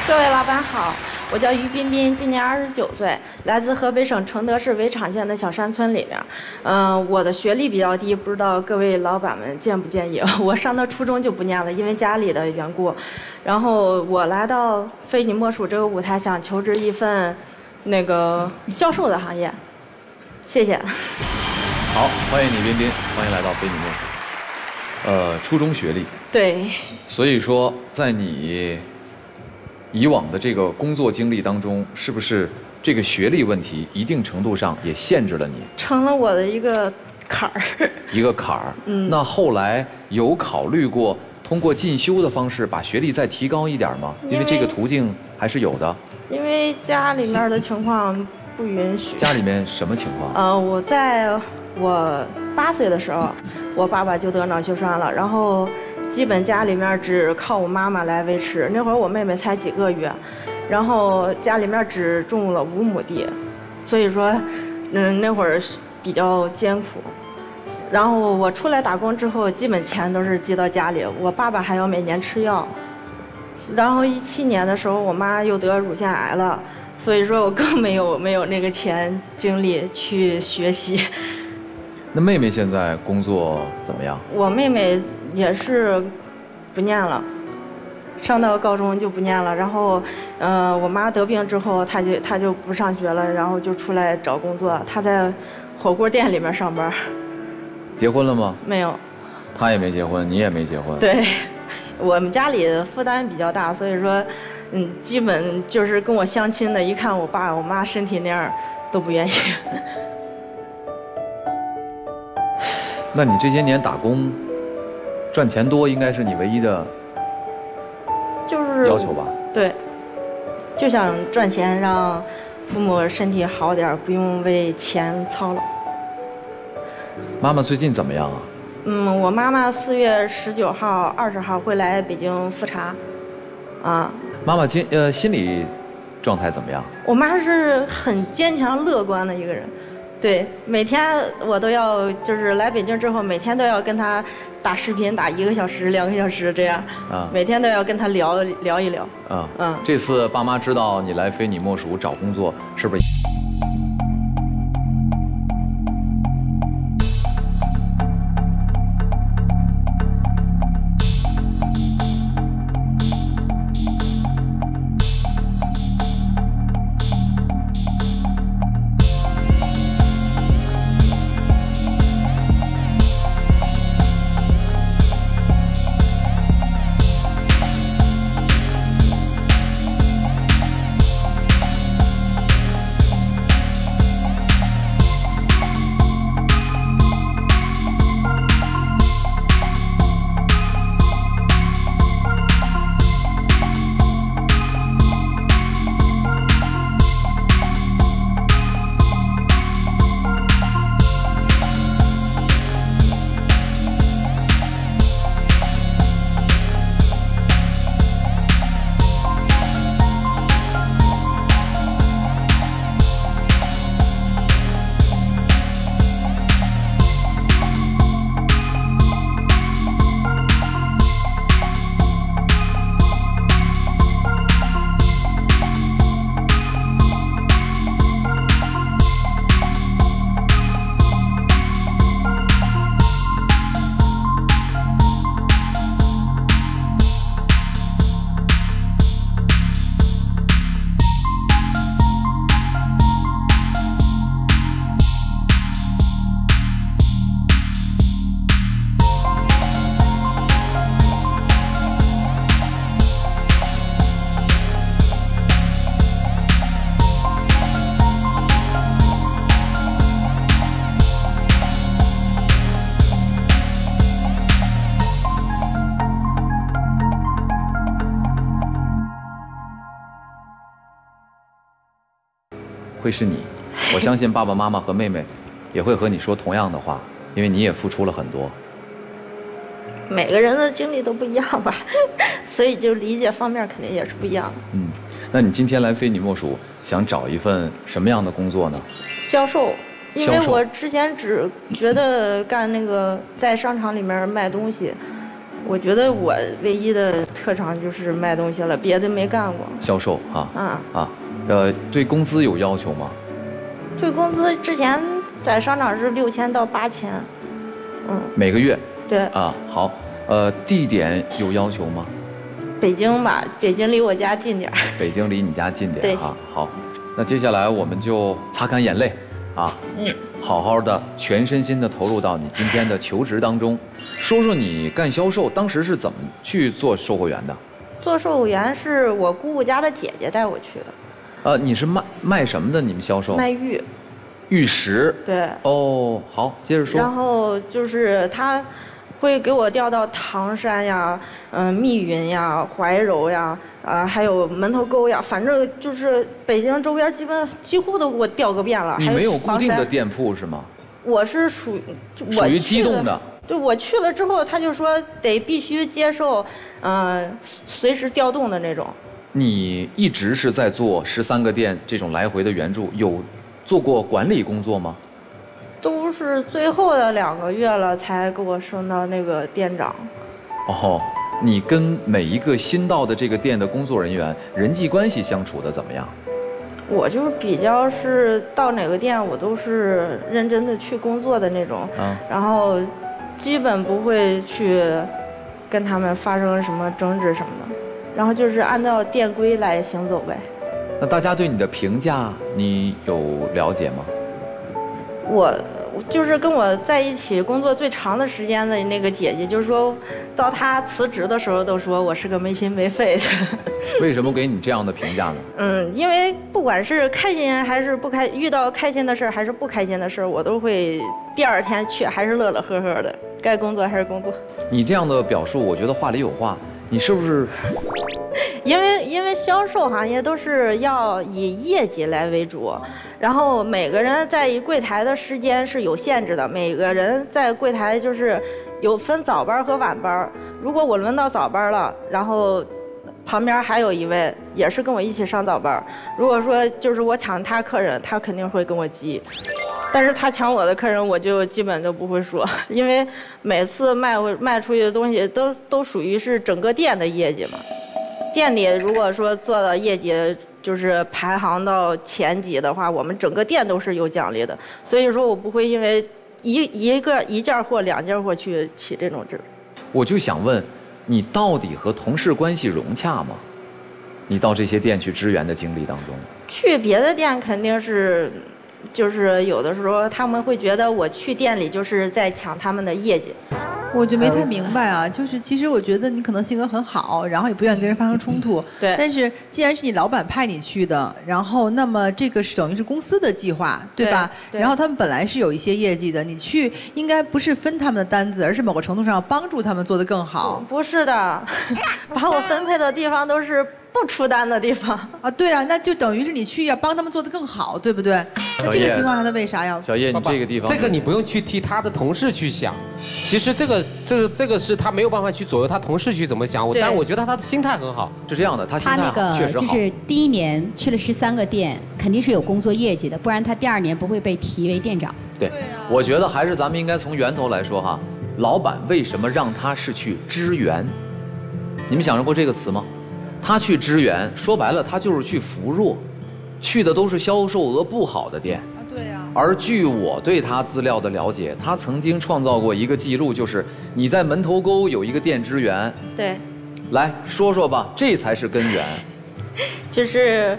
各位老板好，我叫于彬彬，今年29岁，来自河北省承德市围场县的小山村里面。我的学历比较低，不知道各位老板们介不介意？我上到初中就不念了，因为家里的缘故。然后我来到非你莫属这个舞台，想求职一份那个销售的行业。谢谢。 好，欢迎你彬彬，欢迎来到非你莫属。初中学历。对。所以说，在你以往的这个工作经历当中，是不是这个学历问题一定程度上也限制了你？成了我的一个坎儿。一个坎儿。那后来有考虑过通过进修的方式把学历再提高一点吗？因为这个途径还是有的。因为家里面的情况不允许。家里面什么情况？我在我8岁的时候，我爸爸就得脑血栓了，然后基本家里面只靠我妈妈来维持。那会儿我妹妹才几个月，然后家里面只种了5亩地，所以说，那会儿比较艰苦。然后我出来打工之后，基本钱都是寄到家里，我爸爸还要每年吃药。然后17年的时候，我妈又得乳腺癌了，所以说我更没有那个钱精力去学习。那妹妹现在工作怎么样？我妹妹也是不念了，上到高中就不念了。然后，我妈得病之后，她就不上学了，然后就出来找工作。她在火锅店里面上班。结婚了吗？没有。她也没结婚，你也没结婚。对，我们家里负担比较大，所以说，基本就是跟我相亲的，一看我爸我妈身体那样，都不愿意。那你这些年打工，赚钱多应该是你唯一的要求吧？对，就想赚钱，让父母身体好点，不用为钱操劳。妈妈最近怎么样啊？我妈妈4月19号、20号会来北京复查，啊。妈妈心理状态怎么样？我妈是很坚强乐观的一个人。对，每天我都要，就是来北京之后，每天都要跟他打视频，打1个小时、2个小时这样。啊。每天都要跟他聊一聊。啊。这次爸妈知道你来非你莫属找工作，是不是？会是你，我相信爸爸妈妈和妹妹也会和你说同样的话，因为你也付出了很多。每个人的经历都不一样吧，所以就理解方面肯定也是不一样的。那你今天来非你莫属，想找一份什么样的工作呢？销售，因为我之前只觉得干那个在商场里面卖东西， 我觉得我唯一的特长就是卖东西了，别的没干过。 销售啊。 啊。 对工资有要求吗？ 对工资之前在商场是6000到8000。 每个月。 对。 啊，好。地点有要求吗？ 北京吧，北京离我家近点。 北京离你家近点。 对。 啊，好。那接下来我们就擦干眼泪啊。好好的全身心的投入到你今天的求职当中，说说你干销售当时是怎么去做售货员的？ 做售货员是我姑姑家的姐姐带我去的。 你是卖什么的？你们销售？ 卖玉。 玉石。 对。 哦，好，接着说。 然后就是他会给我调到唐山呀、密云呀、怀柔呀。还有门头沟呀，反正就是北京周边几乎都给我调个遍了。 你没有固定的店铺是吗？ 我是属于机动的。对，我去了之后，他就说必须接受，随时调动的那种。 你一直是在做13个店这种来回的援助，有做过管理工作吗？ 都是最后的2个月了才给我升到那个店长。 哦。你跟每一个新到的这个店的工作人员人际关系相处的怎么样？ 我就比较是到哪个店我都是认真的去工作的那种，然后基本不会去跟他们发生什么争执什么的，然后就是按照店规来行走呗。 那大家对你的评价你有了解吗？ 我就是跟我在一起工作最长的时间的那个姐姐，就是说到她辞职的时候都说我是个没心没肺的。 为什么给你这样的评价呢？ 因为不管是开心还是不开，遇到开心的事儿还是不开心的事儿，我都会第2天去还是乐乐呵呵的，该工作还是工作。 你这样的表述，我觉得话里有话。你是不是？ 因为销售行业都是要以业绩来为主，然后每个人在柜台的时间是有限制的，每个人在柜台就是有分早班和晚班。如果我轮到早班了，然后旁边还有一位也是跟我一起上早班，如果说就是我抢他客人，他肯定会跟我急。但是他抢我的客人，我就基本都不会说，因为每次卖出去的东西都属于是整个店的业绩嘛。店里如果说做到业绩就是排行到前几的话，我们整个店都是有奖励的。所以说我不会因为一件货2件货去起这种劲儿。 我就想问，你到底和同事关系融洽吗？你到这些店去支援的经历当中， 去别的店肯定是。就是有的时候他们会觉得我去店里就是在抢他们的业绩。 我就没太明白啊，就是其实我觉得你可能性格很好，然后也不愿意跟人发生冲突。 对。 但是既然是你老板派你去的，然后那么这个是等于是公司的计划，对吧？ 对。 然后他们本来是有一些业绩的，你去应该不是分他们的单子，而是某个程度上帮助他们做得更好。 不是的，把我分配的地方都是不出单的地方。 啊，对啊，那就等于是你去要帮他们做得更好，对不对？那这个情况下他为啥要？ 小叶，你这个地方， 这个你不用去替他的同事去想，其实这个是他没有办法去左右他同事去怎么想，但我觉得他的心态很好。 是这样的，他心态确实好。 就是第1年去了13个店，肯定是有工作业绩的，不然他第2年不会被提为店长。 对，我觉得还是咱们应该从源头来说哈，老板为什么让他是去支援？你们想过这个词吗？他去支援，说白了，他就是去扶弱，去的都是销售额不好的店。 啊，对呀。 而据我对他资料的了解，他曾经创造过一个记录，就是你在门头沟有一个店支援。 对。 来说说吧，这才是根源。 就是，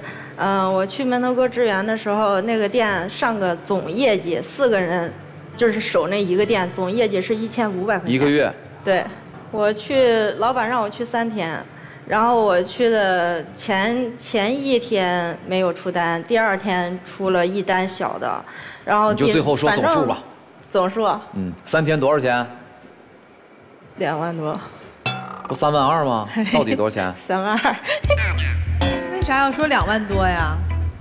我去门头沟支援的时候，那个店上个总业绩4个人，就是守那一个店，总业绩是1500块钱。 1个月。 对，我去，老板让我去3天。然后我去的前1天没有出单，第2天出了1单小的，然后你就最后说总数吧。 总数。 3天多少钱 ？2万多。 不3万2吗？到底多少钱 ？3万2。 为啥要说2万多呀？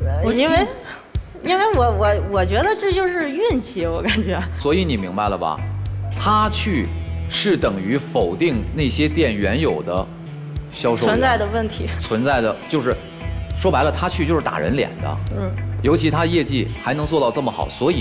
因为我觉得这就是运气，我感觉。 所以你明白了吧？他去是等于否定那些店原有的。销售存在的问题， 存在的就是，说白了，他去就是打人脸的。尤其他业绩还能做到这么好，所以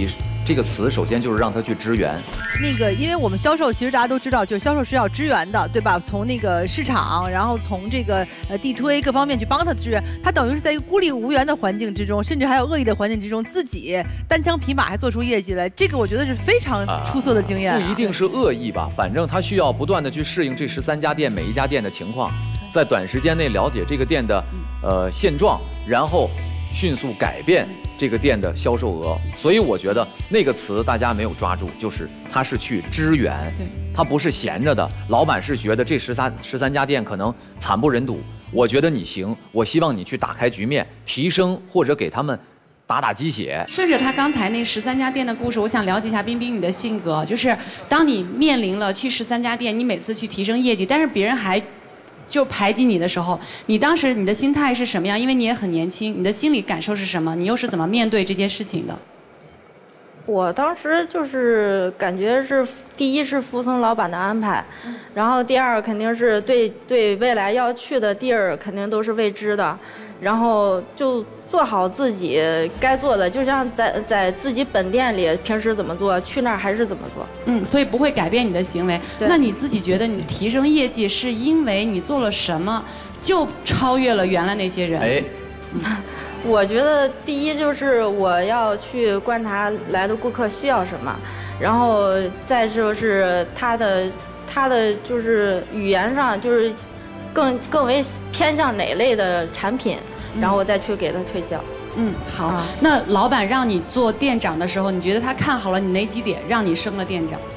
这个词首先就是让他去支援。 那个，因为我们销售其实大家都知道，就是销售是要支援的，对吧？从那个市场，然后从这个地推各方面去帮他支援。他等于是在一个孤立无援的环境之中，甚至还有恶意的环境之中，自己单枪匹马还做出业绩来，这个我觉得是非常出色的经验。 不一定是恶意吧，反正他需要不断的去适应这13家店每一家店的情况，在短时间内了解这个店的现状，然后迅速改变这个店的销售额。所以我觉得那个词大家没有抓住，就是他是去支援，他不是闲着的。老板是觉得这13家店可能惨不忍睹，我觉得你行，我希望你去打开局面，提升或者给他们打鸡血。 顺着他刚才那13家店的故事，我想了解一下彬彬你的性格，就是当你面临了去13家店，你每次去提升业绩，但是别人还就排挤你的时候，你当时你的心态是什么样？因为你也很年轻，你的心理感受是什么？你又是怎么面对这件事情的？ 我当时就是感觉是，第一是服从老板的安排，然后第二肯定是对未来要去的地儿肯定都是未知的，然后就做好自己该做的，就像在自己本店里平时怎么做，去那儿还是怎么做。 所以不会改变你的行为。那你自己觉得你提升业绩是因为你做了什么就超越了原来那些人？ 我觉得第一就是我要去观察来的顾客需要什么，然后再就是他的就是语言上就是更为偏向哪类的产品，然后我再去给他推销。 好。那老板让你做店长的时候，你觉得他看好了你哪几点，让你升了店长？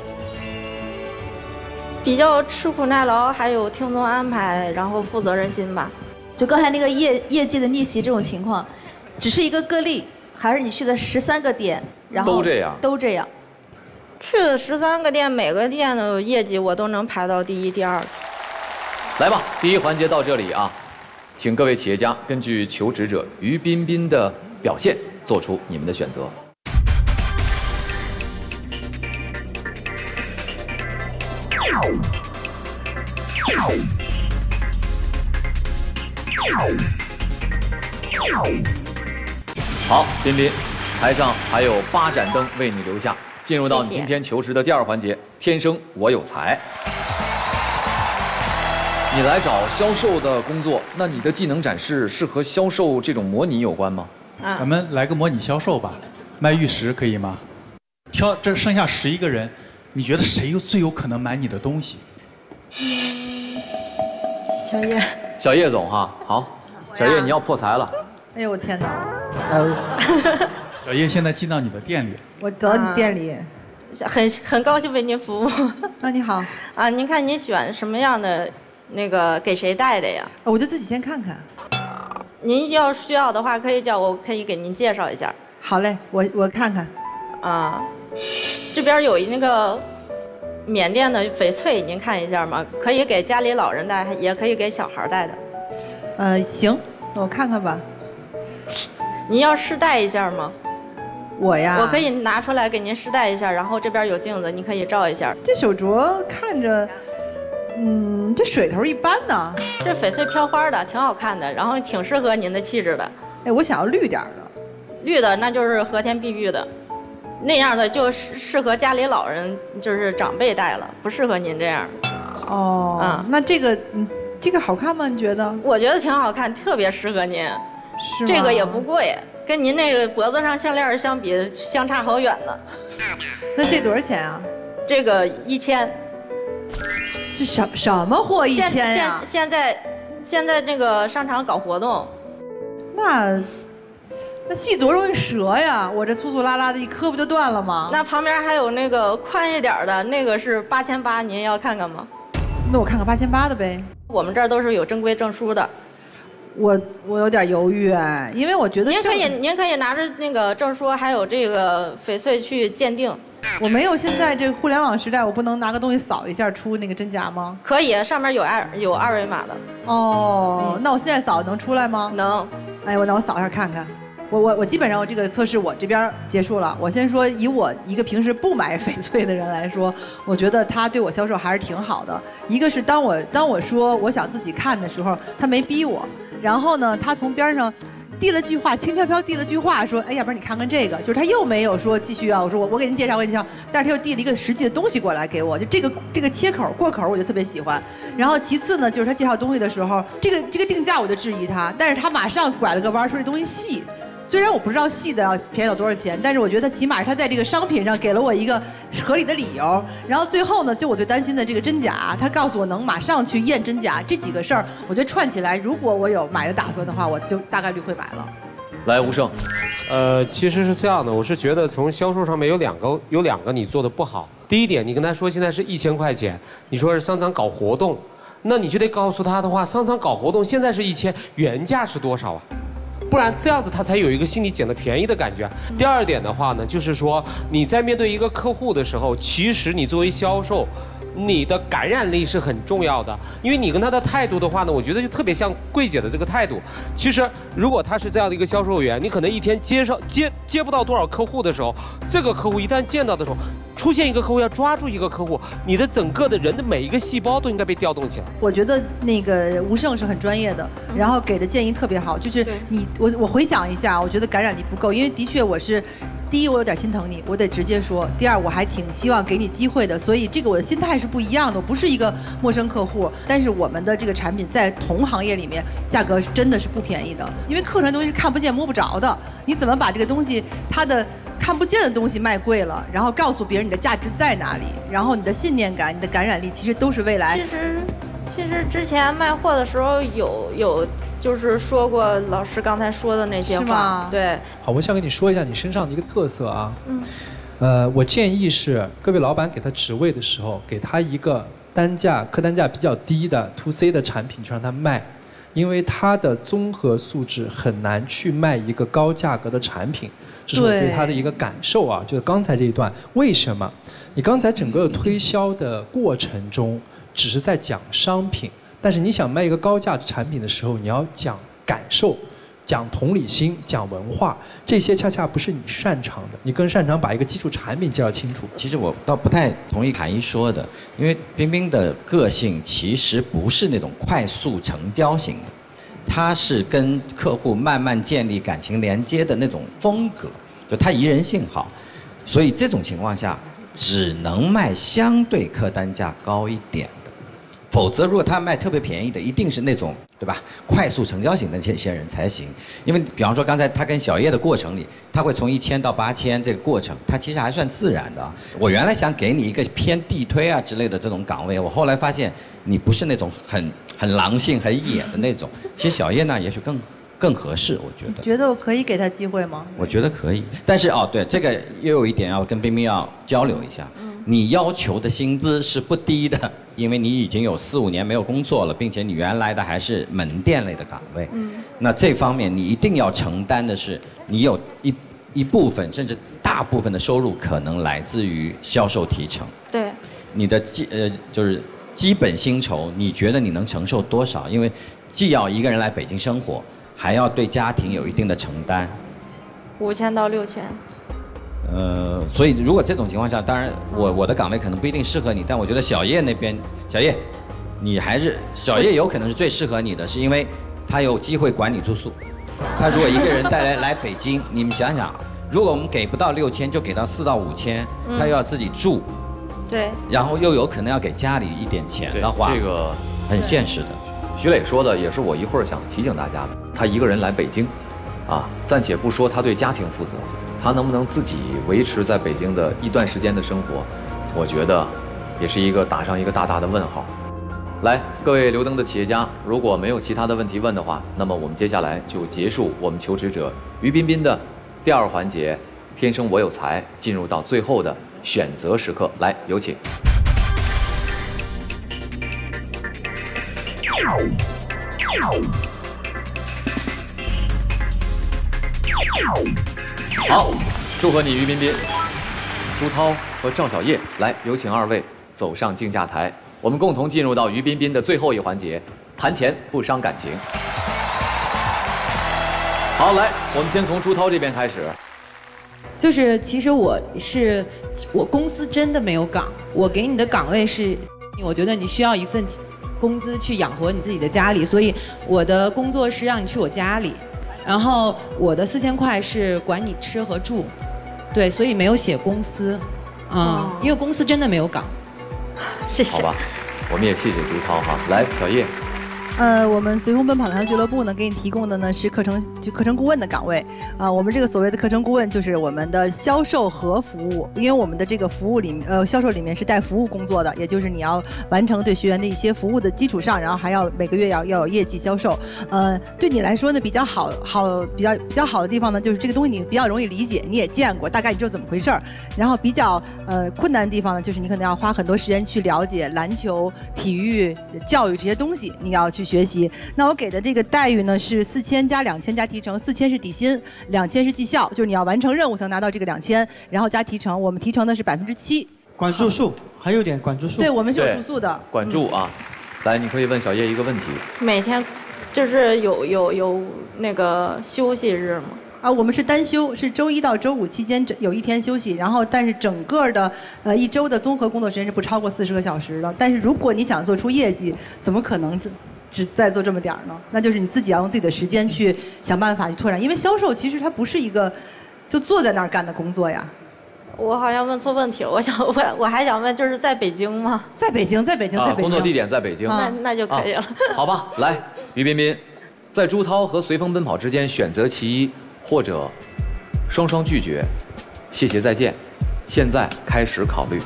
比较吃苦耐劳，还有听从安排，然后负责任心吧。 就刚才那个业绩的逆袭这种情况，只是一个个例，还是你去的13个店，然后都这样？ 去的13个店，每个店的业绩我都能排到第1、第2。 来吧，第一环节到这里啊，请各位企业家根据求职者于彬彬的表现做出你们的选择。好，彬彬，台上还有8盏灯为你留下，进入到你今天求职的第2环节，天生我有才。你来找销售的工作，那你的技能展示是和销售这种模拟有关吗？ 咱们来个模拟销售吧，卖玉石可以吗？挑这剩下11个人，你觉得谁最有可能买你的东西？ 小叶总哈，好，小叶你要破财了。 哎呦我天哪！ 小叶现在进到你的店里， 我走到你店里， 很高兴为您服务。 你好。 您看你选什么样的那个给谁带的呀？ 我就自己先看看。 您要需要的话，可以叫我，可以给您介绍一下。 好嘞，我看看。 这边有那个缅甸的翡翠，您看一下吗？可以给家里老人戴，也可以给小孩戴的。 行，我看看吧。 您要试戴一下吗？ 我呀， 我可以拿出来给您试戴一下，然后这边有镜子，你可以照一下。 这手镯看着，这水头一般呢。 这翡翠飘花的，挺好看的，然后挺适合您的气质的。 我想要绿点的。 绿的那就是和田碧玉的，那样的就适合家里老人，就是长辈戴了，不适合您这样的。 那这个好看吗？你觉得？ 我觉得挺好看，特别适合您。 是吗？ 这个也不贵，跟您那个脖子上项链相比，相差好远呢。 那这多少钱啊？ 这个1000。 这什么货1000呀？ 现在那个商场搞活动。 那细多容易折呀！我这粗粗拉拉的一磕不就断了吗？ 那旁边还有那个宽一点的，那个是8800，您要看看吗？ 那我看看8800的呗。 我们这儿都是有正规证书的。 我有点犹豫哎，因为我觉得您可以拿着那个证书，还有这个翡翠去鉴定。 我没有现在这个互联网时代，我不能拿个东西扫一下出那个真假吗？ 可以，上面有二维码的。 那我现在扫能出来吗？ 能。 那我扫一下看看。我基本上这个测试我这边结束了。我先说，以我一个平时不买翡翠的人来说，我觉得他对我销售还是挺好的。一个是当我说我想自己看的时候，他没逼我。然后呢，他从边上递了句话，轻飘飘递了句话，说，哎，要不然你看看这个，就是他又没有说继续啊，我说我给您介绍，我给您介绍，但是他又递了一个实际的东西过来给我，就这个切口过口，我就特别喜欢。然后其次呢，就是他介绍东西的时候，这个定价我就质疑他，但是他马上拐了个弯，说这东西细。虽然我不知道细的要便宜到多少钱，但是我觉得起码他在这个商品上给了我一个合理的理由。然后最后呢，就我最担心的这个真假，他告诉我能马上去验真假，这几个事儿，我觉得串起来，如果我有买的打算的话，我就大概率会买了。 来，吴胜， 其实是这样的，我是觉得从销售上面有两个你做的不好。第一点，你跟他说现在是1000块钱，你说是商场搞活动，那你就得告诉他的话，商场搞活动现在是1000，原价是多少啊？不然这样子他才有一个心里捡的便宜的感觉。第二点的话呢，就是说你在面对一个客户的时候，其实你作为销售，你的感染力是很重要的，因为你跟他的态度的话呢，我觉得就特别像柜姐的这个态度。其实如果他是这样的一个销售员，你可能一天接不到多少客户的时候，这个客户一旦见到的时候，出现一个客户要抓住一个客户，你的整个的人的每一个细胞都应该被调动起来。 我觉得那个吴胜是很专业的，然后给的建议特别好，就是我回想一下，我觉得感染力不够，因为的确我是。第一，我有点心疼你，我得直接说；第二，我还挺希望给你机会的，所以这个我的心态是不一样的，我不是一个陌生客户。但是我们的这个产品在同行业里面价格真的是不便宜的，因为课程东西是看不见摸不着的，你怎么把这个东西它的看不见的东西卖贵了，然后告诉别人你的价值在哪里，然后你的信念感、你的感染力，其实都是未来。 其实之前卖货的时候有就是说过老师刚才说的那些话，是吗？对。 好，我想跟你说一下你身上的一个特色啊。我建议是各位老板给他职位的时候，给他一个客单价比较低的 to C 的产品去让他卖，因为他的综合素质很难去卖一个高价格的产品。这是我对他的一个感受啊，就是刚才这一段，为什么？你刚才整个推销的过程中，只是在讲商品，但是你想卖一个高价值产品的时候，你要讲感受，讲同理心，讲文化，这些恰恰不是你擅长的，你更擅长把一个基础产品介绍清楚。 其实我倒不太同意凯一说的，因为冰冰的个性其实不是那种快速成交型的。他是跟客户慢慢建立感情连接的那种风格，就他宜人性好，所以这种情况下只能卖相对客单价高一点的，否则如果他卖特别便宜的，一定是那种对吧快速成交型的这些人才行。因为比方说刚才他跟小叶的过程里，他会从1000到8000这个过程，他其实还算自然的。我原来想给你一个偏地推啊之类的这种岗位，我后来发现你不是那种很狼性很野的那种，其实小叶呢也许更合适，我觉得。 觉得我可以给他机会吗？ 我觉得可以，但是对这个又有一点要跟冰冰要交流一下。你要求的薪资是不低的，因为你已经有4、5年没有工作了，并且你原来的还是门店类的岗位。那这方面你一定要承担的是，你有一部分甚至大部分的收入可能来自于销售提成。 对。你的就是基本薪酬，你觉得你能承受多少？因为既要一个人来北京生活，还要对家庭有一定的承担。 5000到6000。 所以如果这种情况下，当然我的岗位可能不一定适合你，但我觉得小叶那边，小叶，你还是小叶有可能是最适合你的，是因为他有机会管你住宿。他如果一个人来北京，你们想想，如果我们给不到6000，就给到4到5000，他又要自己住， 对， 然后又有可能要给家里一点钱的话， 这个很现实的。 徐磊说的也是我一会儿想提醒大家的，他一个人来北京，暂且不说他对家庭负责。他能不能自己维持在北京的一段时间的生活，我觉得也是打上一个大大的问号。来，各位留灯的企业家，如果没有其他的问题问的话，那么我们接下来就结束我们求职者于彬彬的第2环节“天生我有才”，进入到最后的选择时刻。来，有请。好，祝贺你于彬彬、朱涛和赵小叶。来，有请2位走上竞价台，我们共同进入到于彬彬的最后一环节——谈钱不伤感情。好，来，我们先从朱涛这边开始。 就是其实我公司真的没有岗，我给你的岗位是，我觉得你需要一份工资去养活你自己的家里，所以我的工作是让你去我家里。 然后我的4000块是管你吃和住，对，所以没有写公司，因为公司真的没有岗。 谢谢。 好吧，我们也谢谢朱涛哈。来，小叶。 我们随风奔跑篮球俱乐部呢，给你提供的呢是课程顾问的岗位我们这个所谓的课程顾问就是我们的销售和服务，因为我们的这个服务里销售里面是带服务工作的，也就是你要完成对学员的一些服务的基础上，然后还要每个月要有业绩销售。对你来说呢比较好的地方呢，就是这个东西你比较容易理解，你也见过，大概你知道怎么回事儿。然后比较困难的地方呢，就是你可能要花很多时间去了解篮球、体育、教育这些东西，你要去学习。那我给的这个待遇呢是4000加2000加提成，4000是底薪，2000是绩效，就是你要完成任务才能拿到这个2000，然后加提成，我们提成的是7%。 管住宿，还有点管住宿。 对，我们是有住宿的。 管住啊，来，你可以问小叶一个问题。 每天就是有那个休息日吗？ 我们是单休，是周1到周5期间有1天休息，然后但是整个的1周的综合工作时间是不超过40个小时的。但是如果你想做出业绩，怎么可能只在做这么点儿呢？那就是你自己要用自己的时间去想办法去拓展，因为销售其实它不是一个就坐在那儿干的工作呀。 我好像问错问题了，我还想问，就是在北京吗？ 在北京。 工作地点在北京。 那就可以了。 好吧，来，于彬彬，在朱涛和随风奔跑之间选择其一，或者双双拒绝。谢谢，再见。现在开始考虑。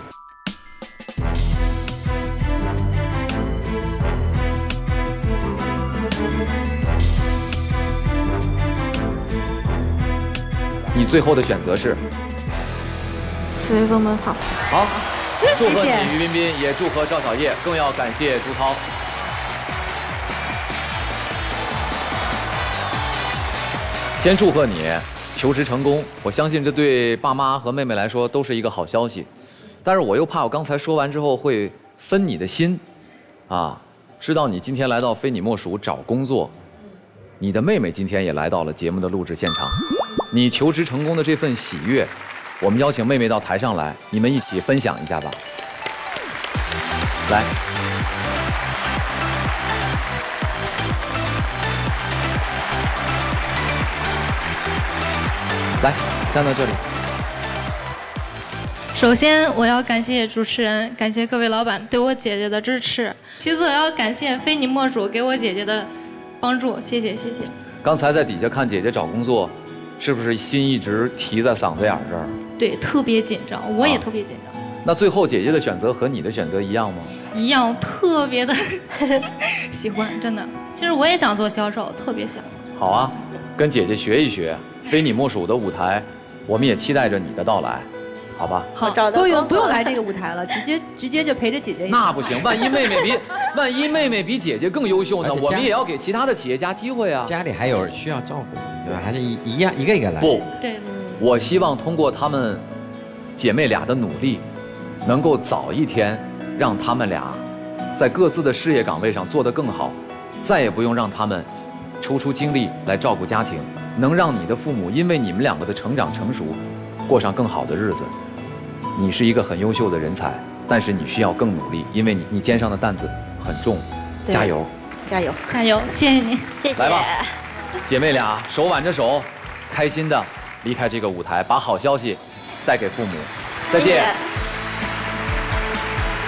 你最后的选择是随风奔跑。 好，祝贺你于彬彬，也祝贺赵小叶，更要感谢朱涛。先祝贺你求职成功，我相信这对爸妈和妹妹来说都是一个好消息。但是我又怕我刚才说完之后会分你的心，知道你今天来到非你莫属找工作，你的妹妹今天也来到了节目的录制现场。你求职成功的这份喜悦，我们邀请妹妹到台上来，你们一起分享一下吧。来，站到这里。 首先，我要感谢主持人，感谢各位老板对我姐姐的支持。其次，我要感谢非你莫属给我姐姐的帮助，谢谢。 刚才在底下看姐姐找工作。是不是心一直提在嗓子眼这儿？ 对，特别紧张，我也特别紧张。 那最后姐姐的选择和你的选择一样吗？ 一样，特别的喜欢，真的。其实我也想做销售，特别想。 好啊，跟姐姐学一学，非你莫属的舞台，我们也期待着你的到来，好吧？ 好，不用来这个舞台了，直接就陪着姐姐。 那不行，万一妹妹比姐姐更优秀呢？我们也要给其他的企业家机会啊。 家里还有需要照顾。对吧？还是一个来。 不，对，我希望通过她们姐妹俩的努力，能够早一天让她们俩在各自的事业岗位上做得更好，再也不用让她们抽出精力来照顾家庭，能让你的父母因为你们两个的成长成熟，过上更好的日子。你是一个很优秀的人才，但是你需要更努力，因为你肩上的担子很重，加油， 加油！谢谢你， 谢谢。 来吧。姐妹俩手挽着手，开心的离开这个舞台，把好消息带给父母。再见。